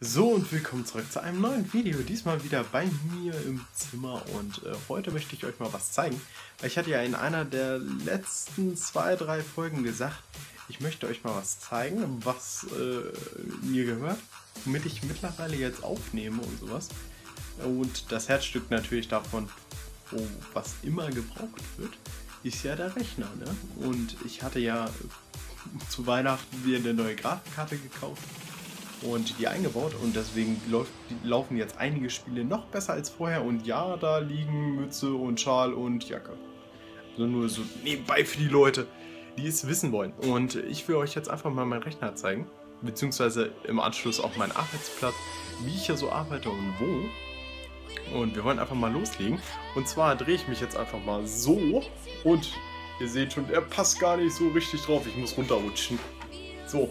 So und willkommen zurück zu einem neuen Video, diesmal wieder bei mir im Zimmer und heute möchte ich euch mal was zeigen. Ich hatte ja in einer der letzten 2-3 Folgen gesagt, ich möchte euch mal was zeigen, was mir gehört, womit ich mittlerweile jetzt aufnehme und sowas. Und das Herzstück natürlich davon, was immer gebraucht wird, ist ja der Rechner, ne? Und ich hatte ja zu Weihnachten mir eine neue Grafikkarte gekauft und die eingebaut und deswegen laufen jetzt einige Spiele noch besser als vorher und ja, da liegen Mütze und Schal und Jacke. Also nur so nebenbei für die Leute, die es wissen wollen. Und ich will euch jetzt einfach mal meinen Rechner zeigen, beziehungsweise im Anschluss auch meinen Arbeitsplatz, wie ich hier so arbeite und wo. Und wir wollen einfach mal loslegen. Und zwar drehe ich mich jetzt einfach mal so und ihr seht schon, er passt gar nicht so richtig drauf. Ich muss runterrutschen. So.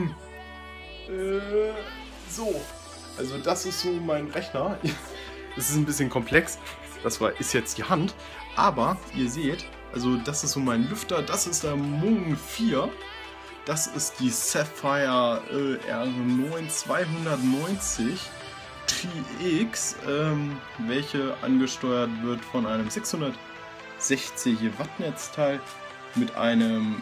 So, also das ist so mein Rechner. Das ist ein bisschen komplex. Ist jetzt die Hand. Aber ihr seht, also das ist so mein Lüfter. Das ist der Moon 4. Das ist die Sapphire R9 290 TX, welche angesteuert wird von einem 660 Watt Netzteil mit einem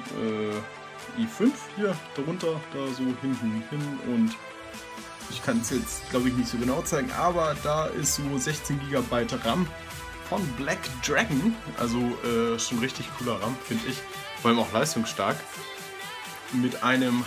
i5 hier darunter, da so hinten hin, und ich kann es jetzt glaube ich nicht so genau zeigen, aber da ist so 16 GB RAM von Black Dragon, also schon richtig cooler RAM, finde ich, vor allem auch leistungsstark, mit einem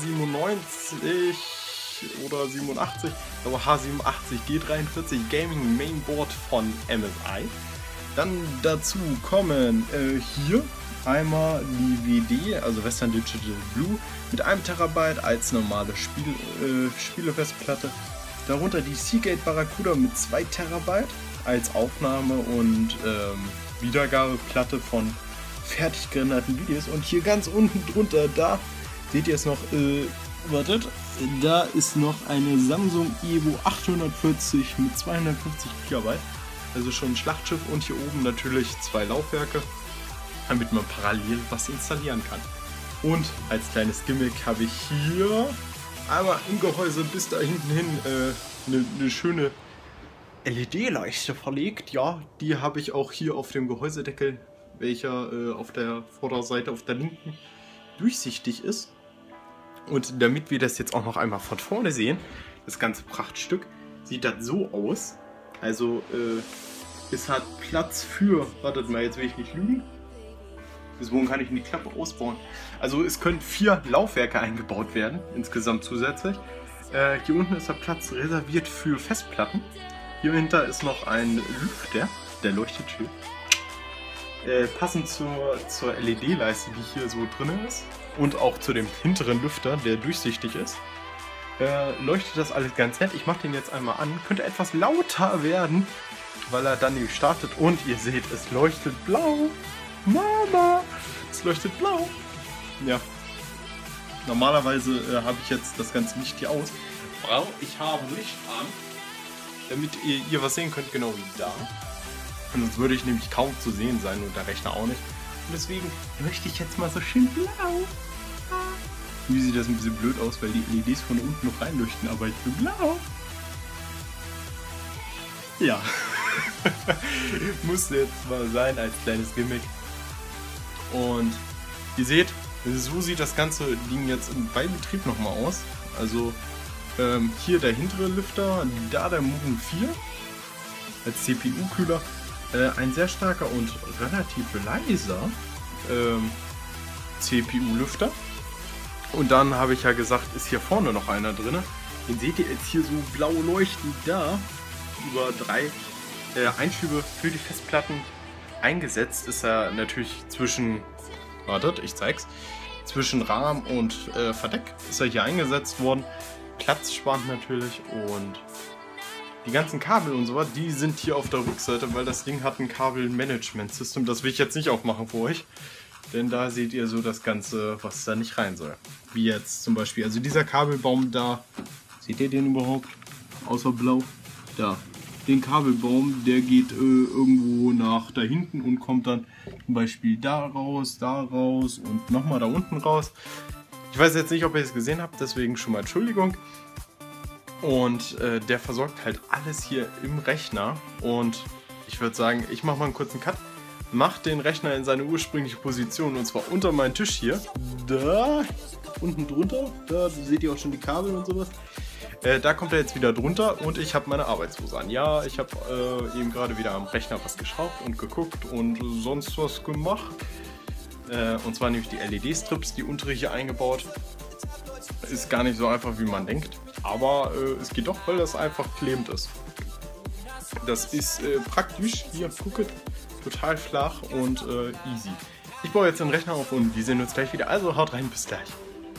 H97 oder 87, aber H87 G43 Gaming Mainboard von MSI. Dann dazu kommen hier einmal die WD, also Western Digital Blue, mit 1 TB als normale Spielefestplatte. Darunter die Seagate Barracuda mit 2 TB als Aufnahme- und Wiedergabeplatte von fertig gerenderten Videos. Und hier ganz unten drunter, da seht ihr es noch, wartet, da ist noch eine Samsung Evo 840 mit 250 GB. Also schon ein Schlachtschiff, und hier oben natürlich 2 Laufwerke, damit man parallel was installieren kann. Und als kleines Gimmick habe ich hier einmal im Gehäuse bis da hinten hin eine schöne LED-Leuchte verlegt. Ja, die habe ich auch hier auf dem Gehäusedeckel, welcher auf der Vorderseite, auf der linken, durchsichtig ist. Und damit wir das jetzt auch noch einmal von vorne sehen, das ganze Prachtstück, sieht das so aus. Also es hat Platz für, wartet mal, jetzt will ich nicht lügen, bis wohin kann ich die Klappe ausbauen. Also es können 4 Laufwerke eingebaut werden, insgesamt zusätzlich. Hier unten ist der Platz reserviert für Festplatten. Hier hinter ist noch ein Lüfter, der leuchtet schön. Passend zur LED-Leiste, die hier so drin ist, und auch zu dem hinteren Lüfter, der durchsichtig ist, leuchtet das alles ganz nett. Ich mache den jetzt einmal an. Könnte etwas lauter werden, weil er dann nicht startet. Und ihr seht, es leuchtet blau. Mama, es leuchtet blau. Ja. Normalerweise habe ich jetzt das ganze Licht hier aus. Ich habe Licht an, damit ihr was sehen könnt, genau wie da. Und sonst würde ich nämlich kaum zu sehen sein und der Rechner auch nicht. Und deswegen möchte ich jetzt mal so schön blau. Wie sieht das ein bisschen blöd aus, weil die LEDs von unten noch reinleuchten, aber ich bin blau. Ja. Musste jetzt mal sein als kleines Gimmick. Und ihr seht, so sieht das ganze Ding jetzt bei Betrieb nochmal aus. Also hier der hintere Lüfter, da der Moon 4 als CPU-Kühler. Ein sehr starker und relativ leiser CPU-Lüfter. Und dann habe ich ja gesagt, ist hier vorne noch einer drin. Den seht ihr jetzt hier so blau leuchtend da. Über 3 Einschübe für die Festplatten eingesetzt. Ist er natürlich zwischen, wartet, ich zeig's, zwischen Rahmen und Verdeck ist er hier eingesetzt worden. Platzsparend natürlich, und die ganzen Kabel und so, die sind hier auf der Rückseite, weil das Ding hat ein Kabelmanagement-System. Das will ich jetzt nicht aufmachen für euch, denn da seht ihr so das Ganze, was da nicht rein soll. Wie jetzt zum Beispiel, also dieser Kabelbaum da, seht ihr den überhaupt? Außer blau? Da. Den Kabelbaum, der geht irgendwo nach da hinten und kommt dann zum Beispiel da raus und nochmal da unten raus. Ich weiß jetzt nicht, ob ihr es gesehen habt, deswegen schon mal Entschuldigung. Und der versorgt halt alles hier im Rechner. Und ich würde sagen, ich mache mal einen kurzen Cut. Mach den Rechner in seine ursprüngliche Position, und zwar unter meinen Tisch hier. Da, unten drunter. Da seht ihr auch schon die Kabel und sowas. Da kommt er jetzt wieder drunter und ich habe meine Arbeitshose an. Ja, ich habe eben gerade wieder am Rechner was geschraubt und geguckt und sonst was gemacht. Und zwar nämlich die LED-Strips, die untere hier eingebaut. Ist gar nicht so einfach, wie man denkt. Aber es geht doch, weil das einfach klebend ist. Das ist praktisch. Hier, guckt. Total flach und easy. Ich baue jetzt den Rechner auf und wir sehen uns gleich wieder. Also haut rein, bis gleich.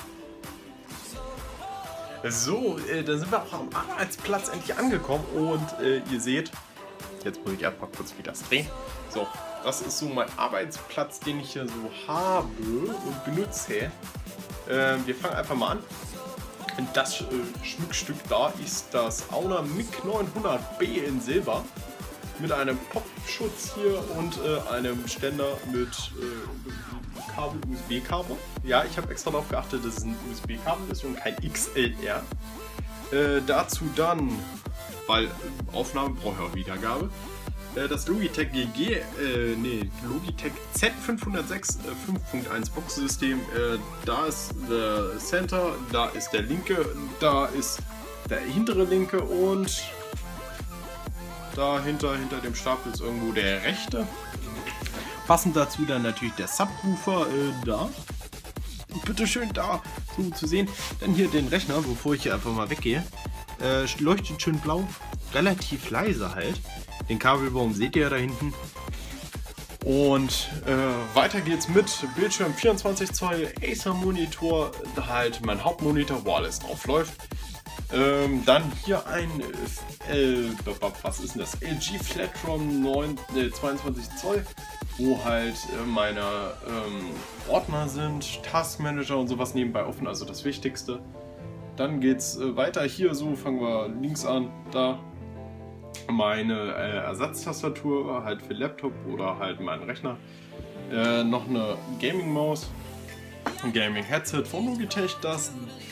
So, da sind wir auch am Arbeitsplatz endlich angekommen und ihr seht, jetzt muss ich erstmal kurz wieder drehen. So, das ist so mein Arbeitsplatz, den ich hier so habe und benutze. Wir fangen einfach mal an. Das Schmuckstück da ist das Auna MIG 900B in Silber. Mit einem Popschutz hier und einem Ständer mit Kabel, USB-Kabel. Ja, ich habe extra darauf geachtet, dass es ein USB-Kabel ist und kein XLR. Dazu dann, weil Aufnahme braucht ja auch Wiedergabe, das Logitech Logitech Z506 5.1 Boxsystem. Da ist der Center, da ist der linke, da ist der hintere linke und dahinter, hinter dem Stapel ist irgendwo der rechte. Passend dazu dann natürlich der Subwoofer da. Bitte schön da so zu sehen. Dann hier den Rechner, bevor ich hier einfach mal weggehe. Leuchtet schön blau, relativ leise halt. Den Kabelbaum seht ihr ja da hinten. Und weiter geht's mit Bildschirm 24 Zoll, Acer Monitor, halt mein Hauptmonitor, wo alles drauf läuft. Dann hier ein, was ist denn das? LG Flatron 22 Zoll, wo halt meine Ordner sind, Taskmanager und sowas nebenbei offen, also das Wichtigste. Dann geht's weiter hier, so fangen wir links an, da meine Ersatztastatur, halt für Laptop oder halt meinen Rechner. Noch eine Gaming-Maus. Ein Gaming-Headset von Logitech, das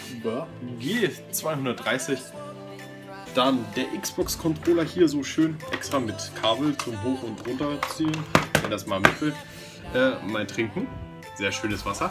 G230. Dann der Xbox-Controller hier so schön extra mit Kabel zum Hoch- und Runterziehen, wenn das mal mit will. Mein Trinken, sehr schönes Wasser.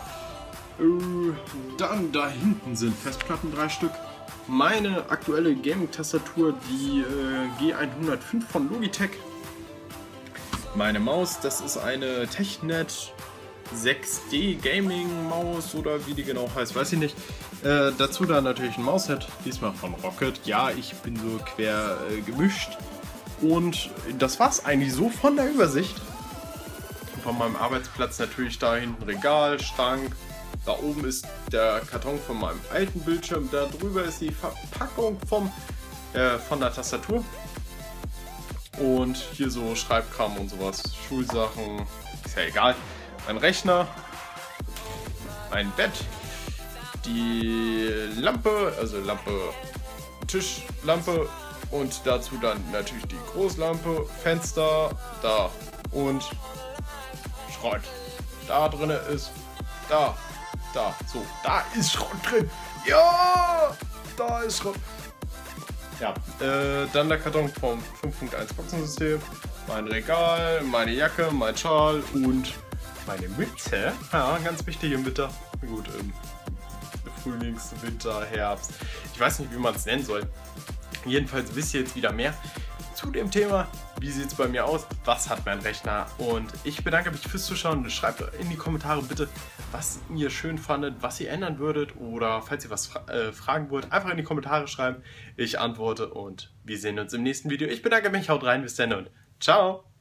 Dann da hinten sind Festplatten, 3 Stück. Meine aktuelle Gaming-Tastatur, die G105 von Logitech. Meine Maus, das ist eine Technet 6D Gaming Maus oder wie die genau heißt, weiß ich nicht. Dazu dann natürlich ein Mausset, diesmal von Rocket. Ja, ich bin so quer gemischt. Und das war's eigentlich so von der Übersicht. Von meinem Arbeitsplatz natürlich da hinten Regal, Schrank. Da oben ist der Karton von meinem alten Bildschirm. Da drüber ist die Verpackung von der Tastatur. Und hier so Schreibkram und sowas, Schulsachen, ist ja egal. Mein Rechner, mein Bett, die Lampe, also Lampe, Tischlampe und dazu dann natürlich die Großlampe, Fenster, da und Schrott. Da drin ist, da, so, da ist Schrott drin. Ja, da ist Schrott. Ja, dann der Karton vom 5.1 Boxensystem, mein Regal, meine Jacke, mein Schal und meine Mütze. Ja, ganz wichtig im Winter. Gut, Frühlings-, Winter-, Herbst. Ich weiß nicht, wie man es nennen soll. Jedenfalls wisst ihr jetzt wieder mehr zu dem Thema. Wie sieht es bei mir aus? Was hat mein Rechner? Und ich bedanke mich fürs Zuschauen. Schreibt in die Kommentare bitte, was ihr schön fandet, was ihr ändern würdet. Oder falls ihr was fragen wollt, einfach in die Kommentare schreiben. Ich antworte und wir sehen uns im nächsten Video. Ich bedanke mich, haut rein, bis dann und ciao!